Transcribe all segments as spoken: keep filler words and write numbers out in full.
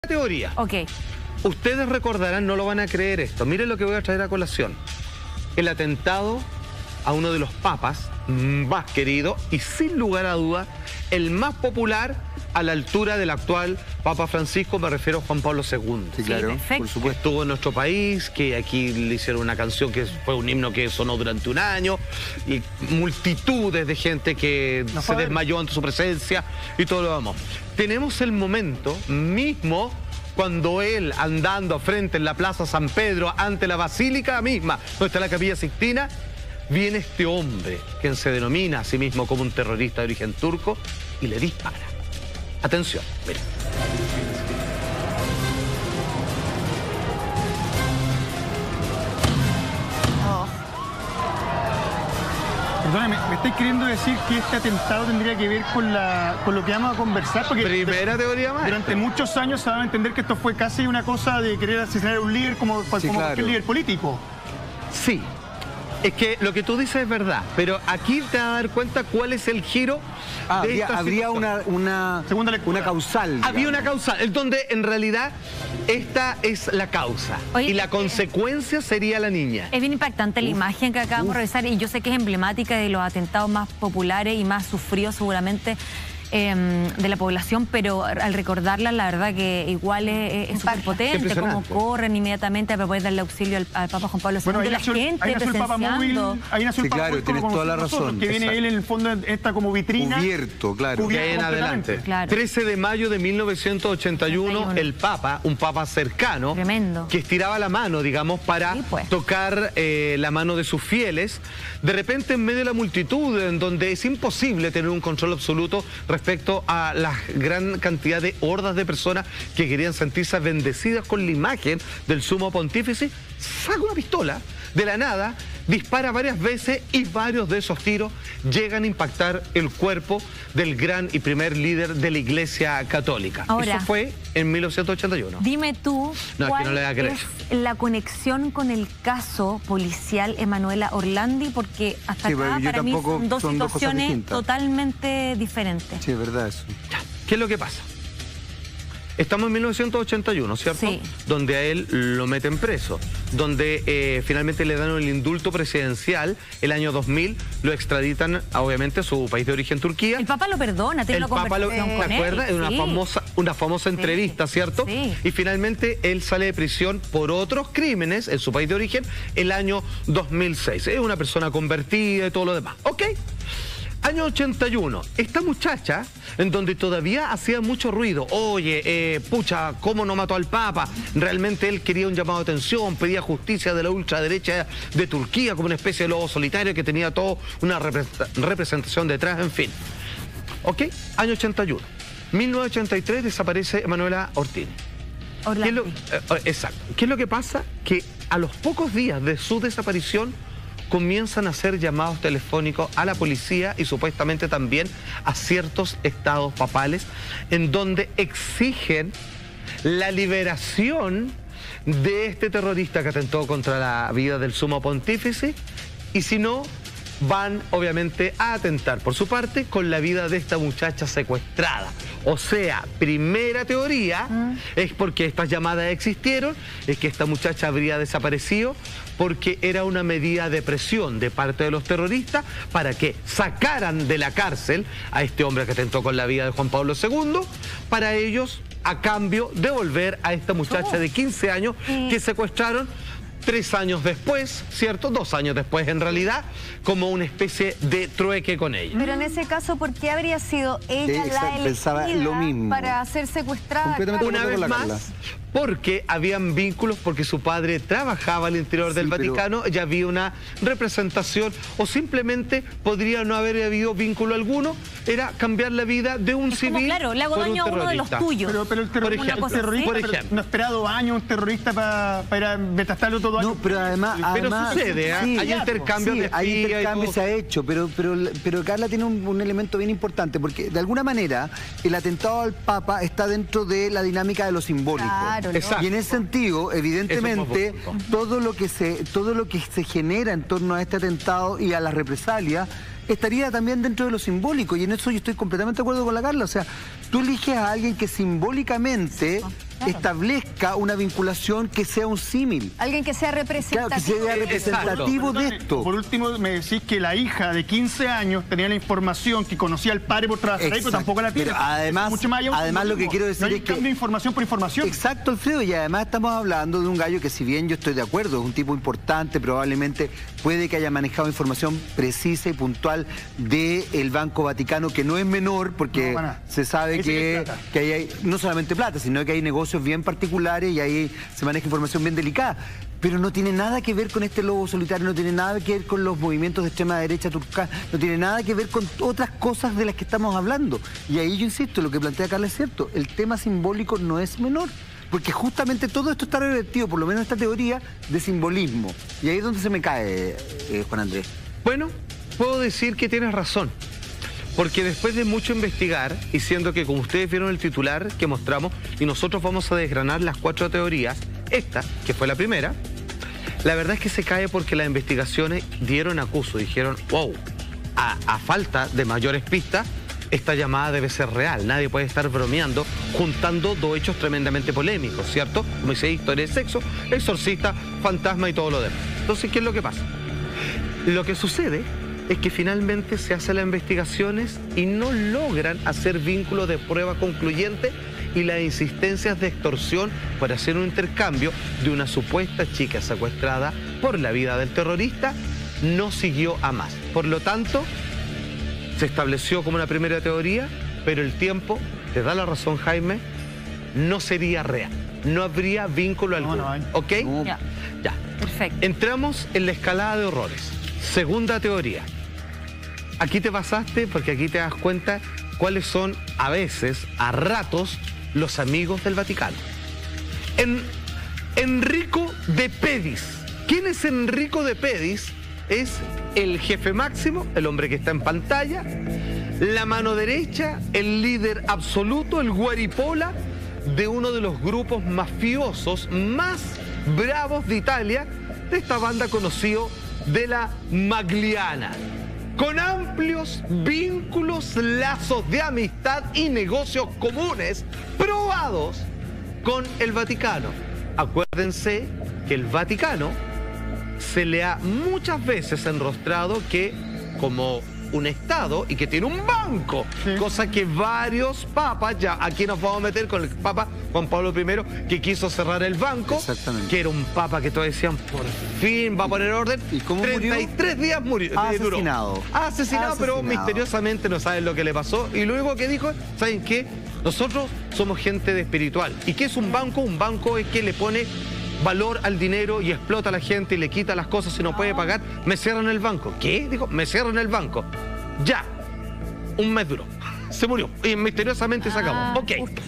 Teoría. Ok. Ustedes recordarán, no lo van a creer esto. Miren lo que voy a traer a colación. El atentado a uno de los papas más queridos y sin lugar a duda el más popular a la altura del actual Papa Francisco, me refiero a Juan Pablo segundo. Sí, claro, sí, por supuesto. Estuvo en nuestro país, que aquí le hicieron una canción que fue un himno que sonó durante un año, y multitudes de gente que no se desmayó ante su presencia y todo lo demás. Tenemos el momento mismo cuando él, andando frente en la Plaza San Pedro, ante la Basílica misma, donde está la Capilla Sixtina, viene este hombre, quien se denomina a sí mismo como un terrorista de origen turco, y le dispara. Atención, miren. Oh. Perdóname, ¿me estáis queriendo decir que este atentado tendría que ver con, la, con lo que vamos a conversar? Porque Primera teoría más. durante muchos años se daba a entender que esto fue casi una cosa de querer asesinar a un líder como, Sí, como claro. cualquier líder político. Sí, es que lo que tú dices es verdad, pero aquí te vas a dar cuenta cuál es el giro Ah, de habría esta habría situación. una, una, Segunda lectura. una causal. Había digamos. una causa, en donde en realidad esta es la causa. Oye, y la eh, consecuencia sería la niña. Es bien impactante la imagen que acabamos de revisar y yo sé que es emblemática de los atentados más populares y más sufridos seguramente eh, de la población, pero al recordarla la verdad que igual es, es súper potente, como Impresionante. corren inmediatamente para poder darle auxilio al, al Papa Juan Pablo segundo, Bueno, ahí la nació, el- gente ahí nació el Papa Móvil, presenciando. ahí nació el Sí, Papa claro, Móvil tienes como toda la conocemos nosotros, razón. que viene Exacto. él en el fondo esta como vitrina. Cubierto, claro. Cubierto. De ahí en adelante. Claro. trece de mayo de mil novecientos ochenta y uno, ochenta y uno. el Papa, un Papa cercano, Tremendo. que estiraba la mano, digamos, para Sí, pues. tocar eh, la mano de sus fieles, de repente en medio de la multitud, en donde es imposible tener un control absoluto respecto a la gran cantidad de hordas de personas que querían sentirse bendecidas con la imagen del sumo pontífice, saca una pistola de la nada, dispara varias veces y varios de esos tiros llegan a impactar el cuerpo del gran y primer líder de la Iglesia Católica. Ahora, Eso fue en mil novecientos ochenta y uno. Dime tú, No, es que ¿cuál no le da creer. es la conexión con el caso policial Emanuela Orlandi? Porque hasta Sí, acá pero yo para mí tampoco- son dos son dos cosas situaciones distintas. totalmente diferentes. Sí, es verdad eso. Ya, ¿qué es lo que pasa? Estamos en mil novecientos ochenta y uno, ¿cierto? Sí. Donde a él lo meten preso, donde eh, finalmente le dan el indulto presidencial, el año dos mil lo extraditan, obviamente, a su país de origen, Turquía. El Papa lo perdona, tiene El una Papa lo, conversación con ¿te él. acuerdas? En una sí. famosa, una famosa Sí. entrevista, ¿cierto? Sí. Y finalmente él sale de prisión por otros crímenes en su país de origen el año dos mil seis. Es una persona convertida y todo lo demás. ¿Ok? Año ochenta y uno, esta muchacha, en donde todavía hacía mucho ruido, oye, eh, pucha, ¿cómo no mató al Papa? Realmente él quería un llamado de atención, pedía justicia de la ultraderecha de Turquía como una especie de lobo solitario que tenía toda una repre- representación detrás, en fin. ¿Ok? Año ochenta y uno. mil novecientos ochenta y tres desaparece Emanuela Ortini. ¿Qué es lo, Orlandi. eh, exacto. ¿Qué es lo que pasa? Que a los pocos días de su desaparición comienzan a hacer llamados telefónicos a la policía y supuestamente también a ciertos estados papales en donde exigen la liberación de este terrorista que atentó contra la vida del sumo pontífice, y si no, van obviamente a atentar por su parte con la vida de esta muchacha secuestrada. O sea, primera teoría Mm. es porque estas llamadas existieron, es que esta muchacha habría desaparecido porque era una medida de presión de parte de los terroristas para que sacaran de la cárcel a este hombre que atentó con la vida de Juan Pablo segundo, para ellos, a cambio, devolver a esta muchacha de quince años que secuestraron tres años después, ¿cierto? Dos años después, en realidad, como una especie de trueque con ella. Pero en ese caso, ¿por qué habría sido ella Sí, la exacto, pensaba elegida lo mismo. para ser secuestrada? Completamente Una acuerdo vez con la más, Carla. porque habían vínculos, porque su padre trabajaba al interior del Sí, pero- Vaticano, ya había una representación, o simplemente podría no haber habido vínculo alguno, era cambiar la vida de un Es como, civil claro, le hago por un daño a uno de los terrorista. tuyos. Pero, pero el terror- Por ejemplo, un terrorista, por pero ejemplo. no ha esperado años un terrorista para pa ir a metastarlo todo año. No, pero además... Pero además- sucede, ¿ah? sí, Hay intercambios sí, de hay espía y intercambio, todo. se ha hecho, pero, pero, pero Carla tiene un, un elemento bien importante, porque de alguna manera el atentado al Papa está dentro de la dinámica de lo simbólico. Claro, Exacto. Y en ese sentido, evidentemente, Eso es un poco. todo lo que se, todo lo que se genera en torno a este atentado y a las represalias estaría también dentro de lo simbólico, y en eso yo estoy completamente de acuerdo con la Carla. O sea, tú eliges a alguien que simbólicamente establezca una vinculación que sea un símil. Alguien que sea representativo. Claro, que sea representativo de esto. Por último, me decís que la hija de quince años tenía la información, que conocía al padre por trabajar ahí, pero tampoco la tiene. Pero además, Mucho más allá, además lo que quiero decir no hay es que... cambio de información por información. Exacto, Alfredo, y además estamos hablando de un gallo que, si bien yo estoy de acuerdo, es un tipo importante, probablemente puede que haya manejado información precisa y puntual del Banco Vaticano, que no es menor, porque No, se sabe Ese que que, es plata. que ahí hay no solamente plata, sino que hay negocios bien particulares y ahí se maneja información bien delicada. Pero no tiene nada que ver con este lobo solitario, no tiene nada que ver con los movimientos de extrema derecha turca, no tiene nada que ver con otras cosas de las que estamos hablando. Y ahí yo insisto, lo que plantea Carla es cierto, el tema simbólico no es menor. Porque justamente todo esto está revertido, por lo menos esta teoría, de simbolismo. Y ahí es donde se me cae, eh, Juan Andrés. Bueno, puedo decir que tienes razón. Porque después de mucho investigar, y siendo que como ustedes vieron el titular que mostramos, y nosotros vamos a desgranar las cuatro teorías, esta, que fue la primera, la verdad es que se cae porque las investigaciones dieron acuso, dijeron, wow, a, a falta de mayores pistas, esta llamada debe ser real, nadie puede estar bromeando, juntando dos hechos tremendamente polémicos, ¿cierto? Como dice, historia de sexo, exorcista, fantasma y todo lo demás. Entonces, ¿qué es lo que pasa? Lo que sucede es que finalmente se hacen las investigaciones y no logran hacer vínculos de prueba concluyente, y las insistencias de extorsión por hacer un intercambio de una supuesta chica secuestrada por la vida del terrorista no siguió a más. Por lo tanto, se estableció como una primera teoría, pero el tiempo, te da la razón Jaime, no sería real. No habría vínculo alguno. no hay. ¿Ok? No. Ya, Ya. perfecto. Entramos en la escalada de horrores. Segunda teoría. Aquí te basaste porque aquí te das cuenta cuáles son a veces, a ratos, los amigos del Vaticano. En, Enrico de Pedis. ¿Quién es Enrico de Pedis? Es el jefe máximo, el hombre que está en pantalla, la mano derecha, el líder absoluto, el guaripola de uno de los grupos mafiosos más bravos de Italia, de esta banda conocido de la Magliana, con amplios vínculos, lazos de amistad y negocios comunes probados con el Vaticano. Acuérdense que el Vaticano se le ha muchas veces enrostrado que como un Estado y que tiene un banco, Sí. cosa que varios papas, ya aquí nos vamos a meter con el Papa Juan Pablo primero, que quiso cerrar el banco, Exactamente. que era un papa que todos decían, por fin va a poner orden. ¿Y cómo murió? treinta y tres días murió. eh, duró. Asesinado. Asesinado, pero Asesinado. misteriosamente no saben lo que le pasó. Y lo único que dijo, ¿saben qué? Nosotros somos gente de espiritual. ¿Y qué es un banco? Un banco es que le pone valor al dinero y explota a la gente y le quita las cosas y no puede pagar. Me cierran el banco. ¿Qué? Dijo, me cierran el banco. Ya. Un mes duró. Se murió. Y misteriosamente se acabó. Ah, Ok. justo.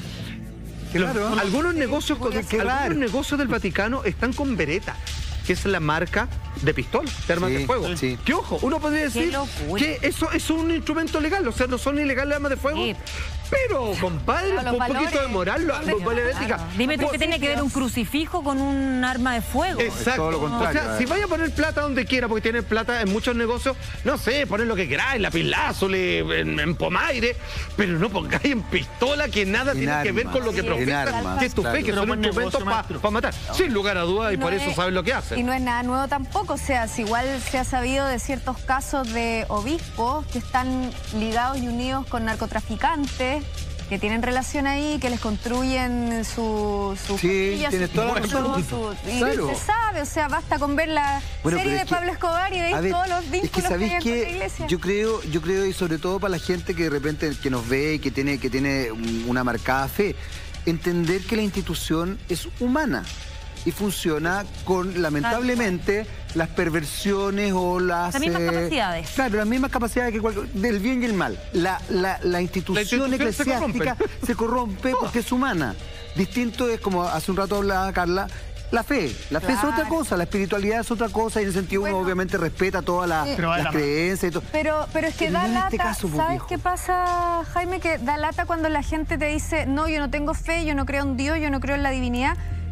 Y los- Claro. algunos negocios, con- Qué raro. algunos negocios del Vaticano están con Beretta, que es la marca de pistola, de armas Sí, de fuego. sí. Que ojo, uno podría Qué decir locura. que eso es un instrumento legal, o sea, no son ilegales las armas de fuego. Sí. Pero, compadre, Pero los un poquito valores, de moral, lo- ¿dónde lo- vale, están? ética. Claro. Dime tú, ¿qué tiene que ver un crucifijo con un arma de fuego? Exacto. todo lo contrario, O sea, eh. si vaya a poner plata donde quiera, porque tiene plata en muchos negocios, no sé, poner lo que queráis, lapilázuli, en, en pomaire, pero no pongáis en pistola que nada En tiene que ver armas. con lo que Sí, profesa, en armas, que es tu claro. fe, que Pero son buen instrumentos negocio, para maestro. matar. Sin lugar a dudas, y No por eso es- saben lo que hacen. Y no es nada nuevo tampoco, o sea, si igual se ha sabido de ciertos casos de obispos que están ligados y unidos con narcotraficantes, que tienen relación ahí, que les construyen su, su Sí, capilla, tienes su toda la templo, razón. su- y Claro. se sabe, o sea, basta con ver la Bueno, serie pero de es que- Pablo Escobar y A veis ver, todos los es vínculos que que, sabéis hay con la que iglesia. yo creo, yo creo, y sobre todo para la gente que de repente que nos ve y que tiene, que tiene una marcada fe, entender que la institución es humana y funciona con, lamentablemente, las perversiones o las... Las mismas eh, capacidades. Claro, las mismas capacidades que cualquier, del bien y el mal. La, la, la institución La institución se eclesiástica corrompe. se corrompe porque es humana. Distinto es, como hace un rato hablaba Carla, la fe. La fe es Claro. otra cosa, la espiritualidad es otra cosa y en ese sentido Bueno. uno obviamente respeta todas las, Sí. Pero va de las la mano. creencias y todo. Pero, pero es que Pero da no en lata, este caso, pues, ¿sabes viejo. qué pasa, Jaime? Que da lata cuando la gente te dice, no, yo no tengo fe, yo no creo en Dios, yo no creo en la divinidad,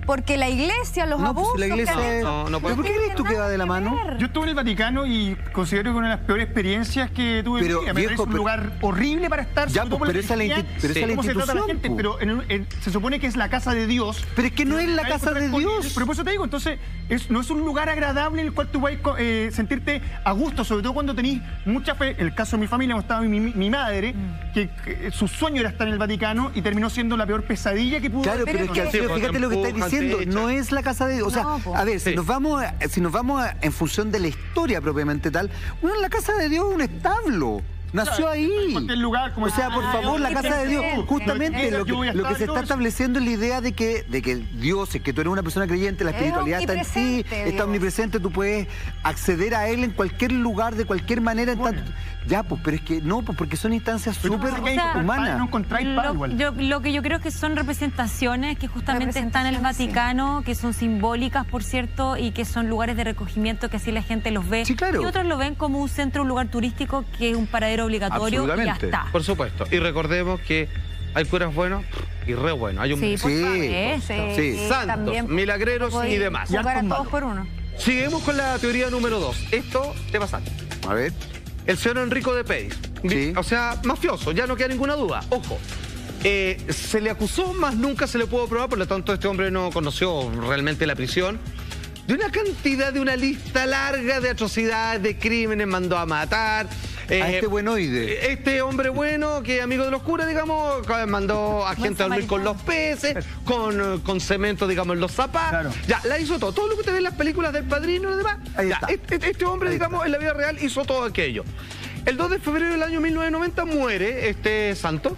Porque la iglesia, los No, abusos... pues la iglesia que han es- hecho, No, no ¿Pero por qué crees tú que va de la mano? Yo estuve en el Vaticano y considero que una de las peores experiencias que tuve Pero, en mi vida. Me viejo, parece un pero- lugar horrible para estar. Ya, sobre todo pues, por pero esa es la energía, insti- pero esa es la cómo se trata a la institución, gente, pues. pero en un- en- se supone que es la casa de Dios. Pero es que no es la Hay casa encontrar de con Dios. él, Pero por eso te digo, entonces, es- no es un lugar agradable en el cual tú vas a eh, sentirte a gusto, sobre todo cuando tenés mucha fe. En el caso de mi familia, como estaba mi, mi- mi madre, que, que su sueño era estar en el Vaticano y terminó siendo la peor pesadilla que pudo Claro, haber pero es que tenido. Alfredo, fíjate lo que estáis empujan, te diciendo, echan. no es la casa de Dios. O sea, No, po. a ver, si Sí. nos vamos, a- si nos vamos a- en función de la historia propiamente tal, bueno, la casa de Dios es un establo. Nació ahí. Cualquier lugar, como O sea, por Ah, favor, la qué casa de Dios, presente. justamente Yo lo que, voy a lo que estar se y todo está eso. estableciendo es la idea de que, de que Dios, es que tú eres una persona creyente, la Es espiritualidad está en ti, omnipresente, está Dios. omnipresente, tú puedes acceder a Él en cualquier lugar, de cualquier manera. en Bueno. tanto- Ya, pues, pero es que no, pues porque son instancias Pero súper tú sabes que hay O sea, que humanas. No encontráis paz Lo, igual. yo- lo que yo creo que son representaciones que justamente están en el Representaciones, sí. Vaticano, que son simbólicas, por cierto, y que son lugares de recogimiento que así la gente los ve. Sí, claro. Y otros lo ven como un centro, un lugar turístico que es un paradero obligatorio y ya Absolutamente. está. Por supuesto. Y recordemos que hay curas buenos y re buenos. Hay un Sí, por Sí, supuesto. sí. santos, también milagreros podéis y demás. Y Jugar a hartos todos por uno. Seguimos con la teoría número dos. Esto te pasa. A ver. El señor Enrico de Pedis. Sí. O sea, mafioso, ya no queda ninguna duda. Ojo. Eh, se le acusó, más nunca se le pudo probar, por lo tanto este hombre no conoció realmente la prisión. De una cantidad, de una lista larga de atrocidades, de crímenes, mandó a matar. A este buenoide. Este hombre bueno, que amigo de los curas, digamos, mandó a gente a dormir con los peces, con, con cemento, digamos, en los zapatos. Claro. Ya, la hizo todo. Todo lo que te ve en las películas del Padrino y lo demás. Ahí Ya, está. este, este hombre, Ahí digamos, está. en la vida real hizo todo aquello. El dos de febrero del año mil novecientos noventa muere este santo.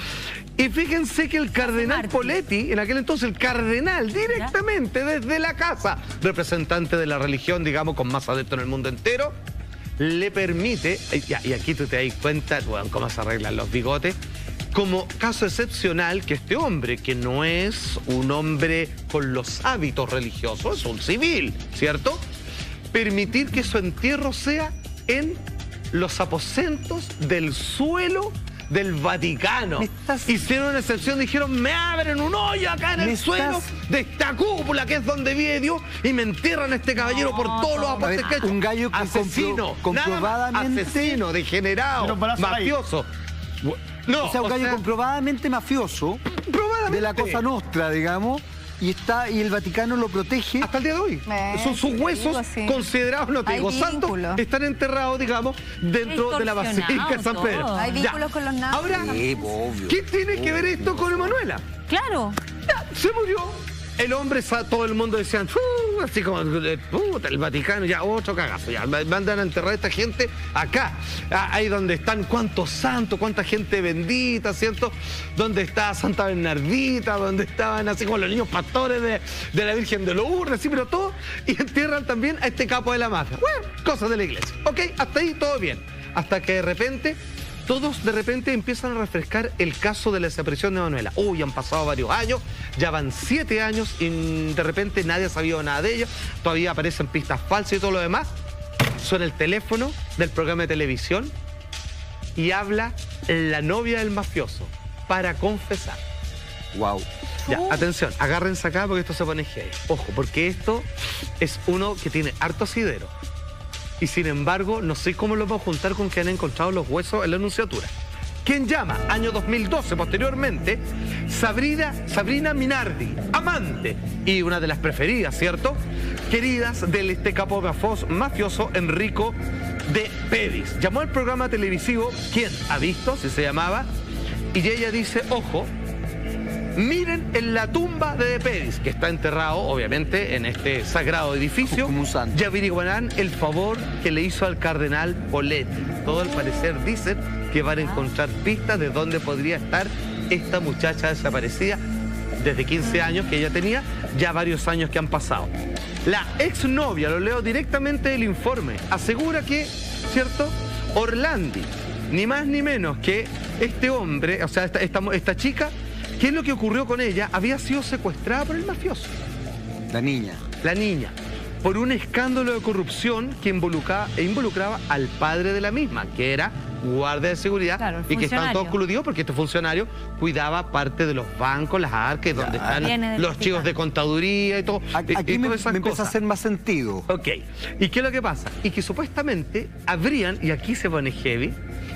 Y fíjense que el cardenal Mártir. Poletti, en aquel entonces el cardenal, directamente desde la casa, representante de la religión, digamos, con más adeptos en el mundo entero, le permite, y, y aquí tú te das cuenta, bueno, cómo se arreglan los bigotes, como caso excepcional que este hombre, que no es un hombre con los hábitos religiosos, es un civil, ¿cierto? Permitir que su entierro sea en los aposentos del suelo del Vaticano. Me estás- Hicieron una excepción, dijeron, me abren un hoyo acá en Me el suelo estás- de esta cúpula que es donde vive Dios y me entierran a este caballero por todos los A aportes ver, que ha hecho. un gallo que asesino, compro- nada más, comprobadamente- asesino, degenerado, Pero balazos ahí. mafioso. No, O sea, un gallo comprobadamente mafioso probadamente. de la Cosa Nostra, digamos, y está y el Vaticano lo protege. Hasta el día de hoy. Eh, Son sus te huesos digo, sí. considerados, no te Hay digo santos, vínculos. están enterrados, digamos, dentro de la Basílica de San todo. Pedro. Hay Ya. vínculos con los nazis. Ahora, Sí, obvio. ¿qué tiene que ver esto con Emanuela? Claro. Ya, se murió. El hombre, sa- todo el mundo decía, "Uh", así como, eh, puta, el Vaticano, ya, otro cagazo, ya, mandan a enterrar a esta gente acá, ah, ahí donde están cuántos santos, cuánta gente bendita, ¿cierto? Donde está Santa Bernardita, donde estaban así como los niños pastores de, de la Virgen de Lourdes, así, pero todo, y entierran también a este capo de la mafia. Bueno, cosas de la iglesia, ¿ok? Hasta ahí todo bien. Hasta que de repente... Todos de repente empiezan a refrescar el caso de la desaparición de Manuela. Uy, han pasado varios años, ya van siete años y de repente nadie ha sabido nada de ella. Todavía aparecen pistas falsas y todo lo demás. Suena el teléfono del programa de televisión y habla la novia del mafioso para confesar. Wow. Ya, atención, agárrense acá porque esto se pone heavy. Ojo, porque esto es uno que tiene harto asidero. Y sin embargo, no sé cómo lo vamos a juntar con que han encontrado los huesos en la enunciatura. ¿Quién llama? Año dos mil doce, posteriormente, Sabrina, Sabrina Minardi, amante y una de las preferidas, ¿cierto? Queridas del este capo mafos- mafioso Enrico de Pedis. Llamó al programa televisivo ¿Quién ha visto? Si se llamaba. Y ella dice, ojo, miren en la tumba de De Pedis, que está enterrado, obviamente, en este sagrado edificio. Como un santo. Y averiguarán el favor que le hizo al cardenal Poletti. Todo al parecer dicen que van a encontrar pistas de dónde podría estar esta muchacha desaparecida desde quince años que ella tenía, ya varios años que han pasado. La exnovia, lo leo directamente del informe, asegura que, ¿cierto? Orlandi, ni más ni menos que este hombre, o sea, esta, esta, esta chica, ¿qué es lo que ocurrió con ella? Había sido secuestrada por el mafioso, La niña. la niña, por un escándalo de corrupción que involucraba, involucraba al padre de la misma, que era guardias de seguridad Claro, el y que estaban todos funcionario. coludidos porque este funcionario cuidaba parte de los bancos, las arcas, donde están Viene del los chivos de Vaticano. contaduría y todo. Aquí y- y me, todas esas me empieza a cosas. hacer más sentido. Ok. ¿Y qué es lo que pasa? Y que supuestamente habrían, y aquí se pone heavy,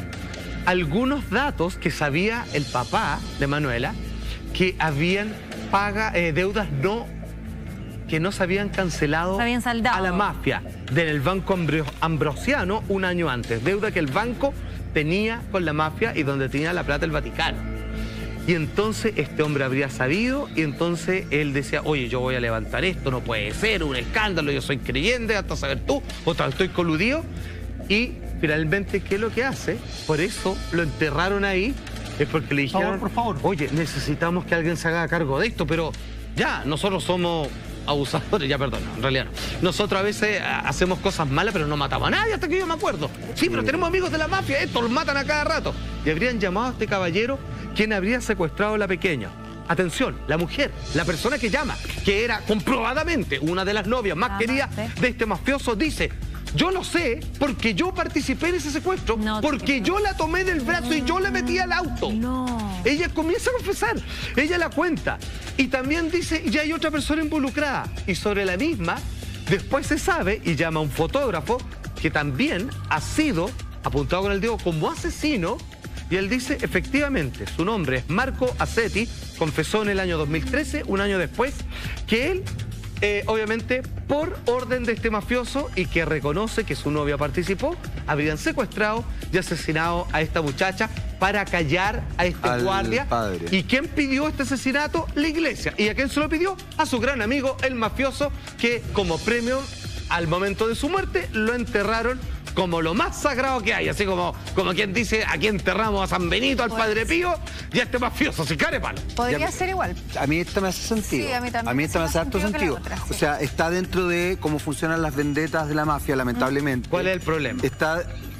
algunos datos que sabía el papá de Manuela que habían paga, eh, deudas no que no se habían cancelado Se habían saldado. a la mafia del Banco Ambro- Ambrosiano un año antes. Deuda que el banco tenía con la mafia y donde tenía la plata el Vaticano. Y entonces este hombre habría sabido y entonces él decía, oye, yo voy a levantar esto, no puede ser, un escándalo, yo soy creyente, hasta saber tú, o tal, estoy coludido. Y finalmente, ¿qué es lo que hace? Por eso lo enterraron ahí, es porque le dijeron, Por favor, por favor. oye, necesitamos que alguien se haga cargo de esto, pero ya, nosotros somos abusadores, ya perdón, en realidad no. Nosotros a veces ah, hacemos cosas malas, pero no matamos a nadie hasta que yo me acuerdo. Sí, pero tenemos amigos de la mafia, estos los matan a cada rato. Y habrían llamado a este caballero quien habría secuestrado a la pequeña. Atención, la mujer, la persona que llama, que era comprobadamente una de las novias más Ah, queridas sí. de este mafioso, dice, yo lo sé porque yo participé en ese secuestro, No te porque creo. yo la tomé del brazo y yo la metí al auto. No. Ella comienza a confesar, ella la cuenta. Y también dice, ya hay otra persona involucrada. Y sobre la misma, después se sabe y llama a un fotógrafo que también ha sido apuntado con el dedo como asesino. Y él dice, efectivamente, su nombre es Marco Acetti, confesó en el año dos mil trece, un año después, que él, eh, obviamente, por orden de este mafioso y que reconoce que su novia participó, habrían secuestrado y asesinado a esta muchacha para callar a este Al guardia. padre. ¿Y quién pidió este asesinato? La iglesia. ¿Y a quién se lo pidió? A su gran amigo, el mafioso, que como premio al momento de su muerte lo enterraron como lo más sagrado que hay, así como, como quien dice, aquí enterramos a San Benito, al Padre Pío y a este mafioso, si care palo. Podría Ya- ser igual. A mí esta me hace sentido. Sí, a mí también. A mí esta me hace Hace más harto sentido sentido. que la otra, O sí. sea, está dentro de cómo funcionan las vendetas de la mafia, lamentablemente. ¿Cuál es el problema? Está...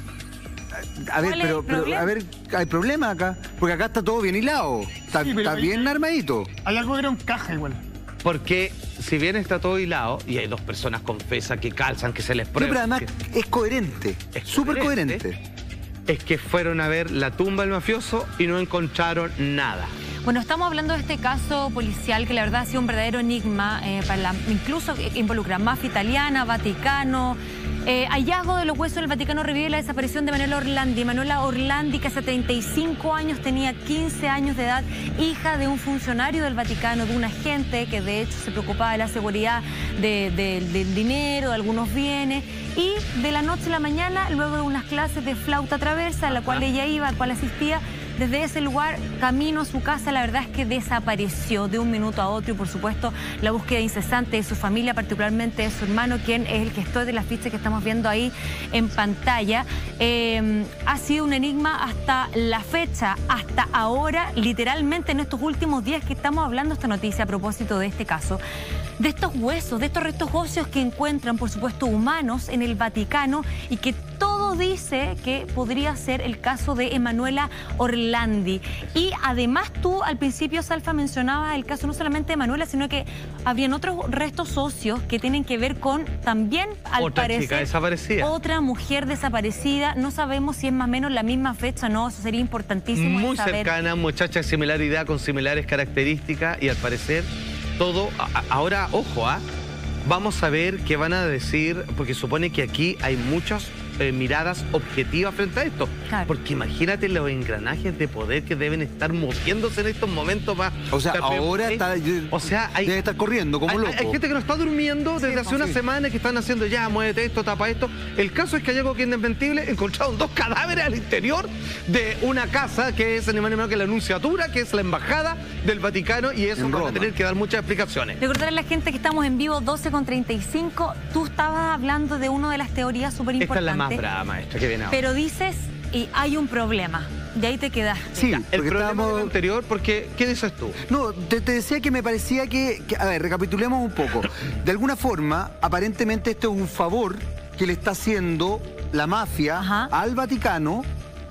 A ver, ¿Cuál es pero, el pero, problema? a ver, hay problema acá. Porque acá está todo bien hilado. Está, Sí, pero está hay- bien armadito. Hay algo que era un caja igual. Porque si bien está todo hilado, y hay dos personas confesas que calzan, que se les No, prueba... pero además que- es coherente. Es Súper coherente. coherente. es que fueron a ver la tumba del mafioso y no encontraron nada. Bueno, estamos hablando de este caso policial que la verdad ha sido un verdadero enigma, eh, para la, incluso que involucra mafia italiana, Vaticano. Eh, hallazgo de los huesos del Vaticano revive la desaparición de Manuela Orlandi. Manuela Orlandi, que hace treinta y cinco años tenía quince años de edad, hija de un funcionario del Vaticano, de un agente que de hecho se preocupaba de la seguridad de- de- del dinero, de algunos bienes. Y de la noche a la mañana, luego de unas clases de flauta traversa, a la cual ella iba, a la cual asistía, desde ese lugar, camino a su casa, la verdad es que desapareció de un minuto a otro y por supuesto la búsqueda incesante de su familia, particularmente de su hermano, quien es el gestor de las fichas que estamos viendo ahí en pantalla. Eh, ha sido un enigma hasta la fecha, hasta ahora, literalmente en estos últimos días que estamos hablando esta noticia a propósito de este caso. De estos huesos, de estos restos óseos que encuentran, por supuesto, humanos en el Vaticano y que todo dice que podría ser el caso de Emanuela Orlandi. Y además tú al principio, Salfa, mencionabas el caso no solamente de Emanuela, sino que habrían otros restos óseos que tienen que ver con también, al Otra parecer, chica desaparecida. otra mujer desaparecida. No sabemos si es más o menos la misma fecha o no, eso sería importantísimo Muy saber. cercana, muchacha de similar edad, con similares características y al parecer todo... a- a- Ahora, ojo, ¿ah? Vamos a ver qué van a decir, porque supone que aquí hay muchas eh, miradas objetivas frente a esto. Claro. Porque imagínate los engranajes de poder que deben estar moviéndose en estos momentos para... O sea, ahora está, O sea, hay... debe estar corriendo como Hay, loco. hay gente que no está durmiendo desde Sí, hace pues, una sí. semana que están haciendo ya, muévete esto, tapa esto. El caso es que hay algo que es indesmentible. Encontraron dos cadáveres al interior de una casa que es ni más ni menos que la Anunciatura, que es la embajada del Vaticano, y eso En van a Roma. tener que dar muchas explicaciones. Recordar a la gente que estamos en vivo doce con treinta y cinco. Tú estabas hablando de una de las teorías súper Esta es la importantes. más brava, maestra, que viene ahora. Pero dices, y hay un problema. De ahí te quedas. Sí, Ya, el porque problema estábamos... del anterior, porque, ¿qué dices tú? No, te, te decía que me parecía que, que- A ver, recapitulemos un poco. De alguna forma, aparentemente esto es un favor que le está haciendo la mafia Ajá. al Vaticano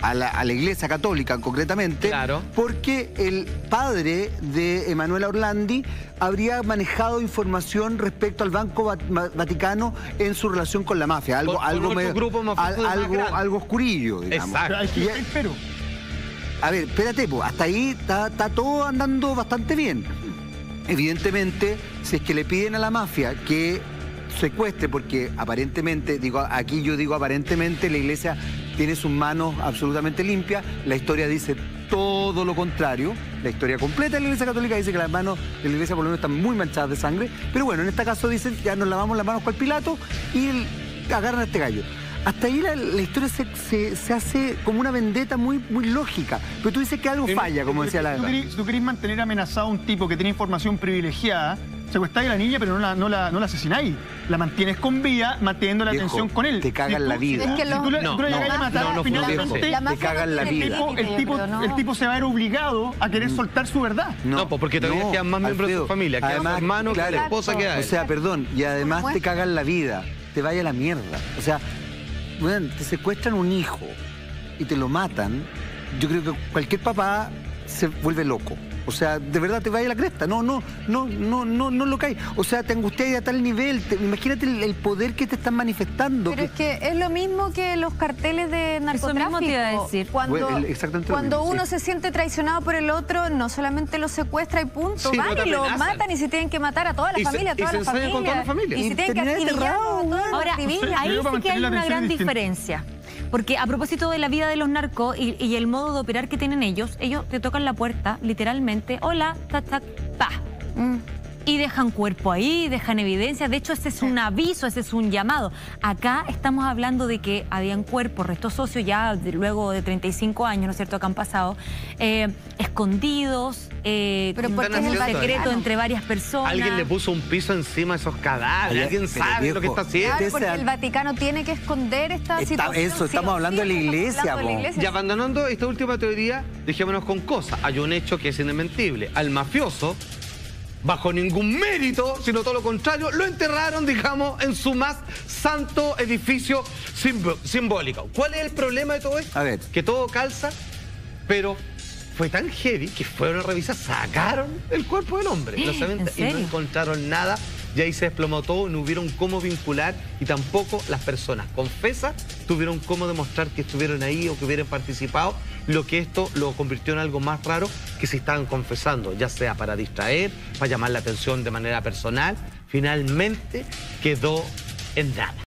a la, a la Iglesia Católica concretamente, Claro. porque el padre de Emanuela Orlandi habría manejado información respecto al Banco Va- Va- Vaticano en su relación con la mafia, algo, Con- con algo, otro medio- grupo mafioso al- de más algo, grande. algo oscurillo, digamos. Exacto. Pero hay que Y- ir, pero A ver, espérate, pues, hasta ahí está, está todo andando bastante bien. Evidentemente, si es que le piden a la mafia que secuestre, porque aparentemente, digo, aquí yo digo aparentemente, la iglesia tiene sus manos absolutamente limpias, la historia dice todo lo contrario, la historia completa de la iglesia católica dice que las manos de la iglesia por lo menos están muy manchadas de sangre, pero bueno, en este caso dicen, ya nos lavamos las manos con el Pilato y el- agarran a este gallo. Hasta ahí la, la historia se, se- se hace como una vendetta muy, muy lógica, pero tú dices que algo En- falla, como decía la... Si tú querés, si tú querés mantener amenazado a un tipo que tiene información privilegiada, secuestráis a la niña, pero no la, no la, no la asesináis. La mantienes con vida, manteniendo la Viejo, atención con él. te cagan Si la tú- vida. Si, Es que si los- tú, le- No, tú le no, llegas a matar, no, no finalmente funciona así. La te mafia cagan no la tiene vida. el tipo, límite, el, tipo, pero no. el tipo se va a ver obligado a querer soltar su verdad. No, pues porque todavía quedan más miembros de su familia, queda su hermano, queda la esposa, queda O él. sea, perdón, y además ¿Cómo te es? cagan la vida, te vaya a la mierda. O sea, bueno, te secuestran un hijo y te lo matan, yo creo que cualquier papá se vuelve loco. O sea, de verdad te vaya a la cresta. No, no, no, no, no, no lo caes. O sea, te angustias a tal nivel. te- imagínate el, el poder que te están manifestando. Pero es que es lo mismo que los carteles de narcotráfico. mismo te iba a decir. Cuando, Bueno, el- exactamente lo cuando mismo, uno sí. se siente traicionado por el otro, no solamente lo secuestra y punto, Sí, van no te y lo amenazan. matan y se tienen que matar a toda la Y se- familia, a y toda se la ensañan familia. con toda la familia. Y Y se tienen que terminan acribillar enterrados, a todos los Ahora, civiles. ahí Yo para sí que hay mantener la una atención gran es distinto. diferencia. Porque a propósito de la vida de los narcos y, y el modo de operar que tienen ellos, ellos te tocan la puerta, literalmente, hola, tac, tac, pa. Mm. Y dejan cuerpo ahí, dejan evidencia. De hecho, ese es un aviso, ese es un llamado. Acá estamos hablando de que habían cuerpos, restos socios ya de- luego de treinta y cinco años, ¿no es cierto?, que han pasado, eh, escondidos, eh, Pero con ¿por qué es el un secreto Vaticano? entre varias personas. Alguien le puso un piso encima a esos cadáveres, Oye, alguien pero sabe lo que viejo, está haciendo. Claro, Ustedes porque se- el Vaticano tiene que esconder esta Está- situación. eso, sí estamos o hablando de la estamos iglesia, hablando de la po. iglesia. Y abandonando esta última teoría, dejémonos con cosas. Hay un hecho que es indesmentible. Al mafioso, bajo ningún mérito, sino todo lo contrario, lo enterraron, digamos, en su más santo edificio simbo- simbólico. ¿Cuál es el problema de todo esto? A ver. Que todo calza, pero fue tan heavy que fueron a revisar, sacaron el cuerpo del hombre, la cementa, ¿En y no serio? encontraron nada. Y ahí se desplomó todo, no hubieron cómo vincular y tampoco las personas confesas tuvieron cómo demostrar que estuvieron ahí o que hubieran participado, lo que esto lo convirtió en algo más raro que si estaban confesando, ya sea para distraer, para llamar la atención de manera personal, finalmente quedó en nada.